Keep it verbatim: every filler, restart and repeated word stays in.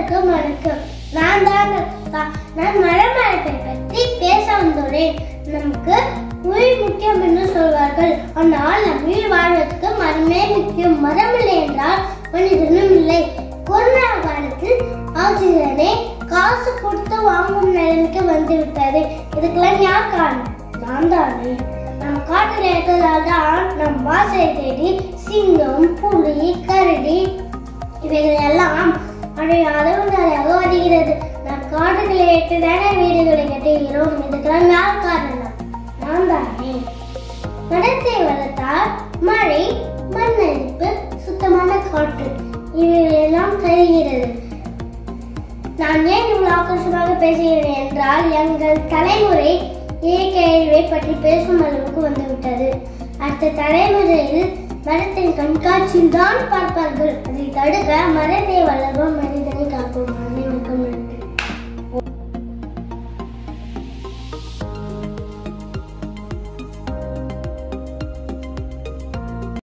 அனைவருக்கும் வணக்கம். நான் தான் ரக்ஷிதா. நான் மரம் வளர்ப்பை பற்றி பேச வந்துள்ளேன். நமக்கு உயிர் முக்கியம் என்று சொல்வார்கள். ஆனால் நம் உயிர் வாழ்வதற்கு மரமே முக்கியம். மரம் இல்லை என்றால் மனிதனும் இல்லை. கொரோனா காலத்தில் ஆக்சிஜனை காசு கொடுத்து வாங்கும் நிலைமைக்கு வந்துவிட்டது. இதுக்கெல்லாம் யார் காரணம்? நான் தானே. நம் காட்டில் இருக்கிறதால் தான் நம் வாசலை தேடி சிங்கம், புலி, கரடி இவைகள் எல்லாம் அடையாத நிறையாக வருகிறது. நம் காடுகளை ஏற்றுதானே வீடுகளை கட்டுகிறோம். இதுக்கெல்லாம் யார் காரணம்? நான் தானே. மரத்தை வளர்த்தால் மழை, மண்ணரிப்பு, சுத்தமான காற்று இவைகளெல்லாம் தருகிறது. நான் ஏன் இவ்வளவு ஆக்கர்ஷமாக பேசுகிறேன் என்றால், எங்கள் தலைமுறை இயற்கை அழிவை பற்றி பேசும் அளவுக்கு வந்துவிட்டது. அடுத்த தலைமுறையில் மரத்தின் கண்காட்சியில் தான் பார்ப்பார்கள். அதை தடுக்க மரத்தை வளர்வோம், மனிதனை காப்போம்.